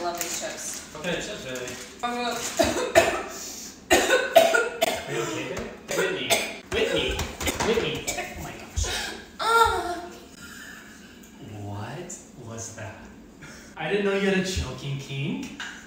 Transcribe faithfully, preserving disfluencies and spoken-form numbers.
love these chips. What kind of chips are they? Uh, Are you okay there? Whitney. Whitney. Whitney. Oh my gosh. uh, What was that? I didn't know you had a choking kink.